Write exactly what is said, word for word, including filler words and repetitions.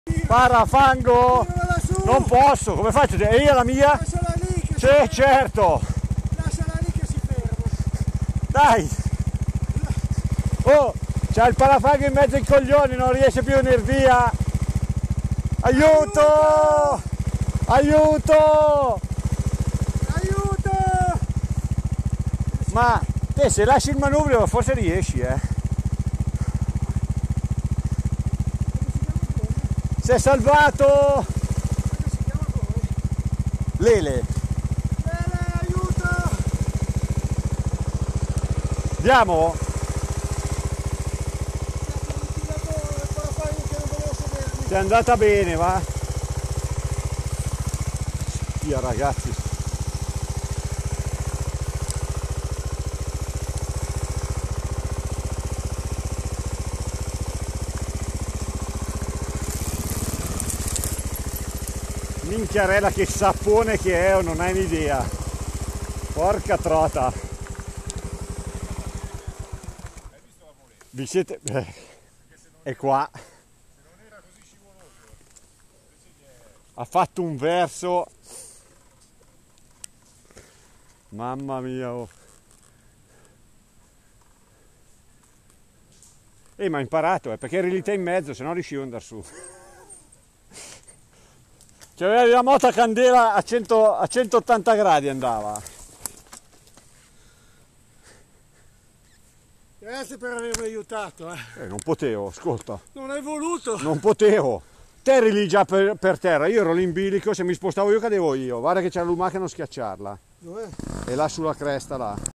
Parafango! Non posso, come faccio? E io la mia? Lasciala lì che Sì, si certo! Lasciala lì che si ferma. Dai! Oh! C'ha il parafango in mezzo ai coglioni, non riesce più a venire via! Aiuto! Aiuto! Aiuto! Ma te se lasci il manubrio forse riesci, eh! Si è salvato! Come si chiama poi? Lele! Lele, aiuto! Andiamo? Ti è andata bene, va? Via ragazzi. Minchiarella, che sapone che è, o non hai un'idea. Porca trota. Vi siete... Eh, è qua. Ha fatto un verso. Mamma mia. Oh. Eh, ma ha imparato, eh, perché eri lì te in mezzo, se no riuscivo ad andare su. Cioè avevi la moto a candela a, cento, a centottanta gradi andava. Grazie per avermi aiutato. Eh. Eh, non potevo, ascolta. Non hai voluto. Non potevo. Te eri lì già per, per terra, io ero lì in bilico, se mi spostavo io cadevo io. Guarda che c'è la lumaca a non schiacciarla. Dov'è? E là sulla cresta là.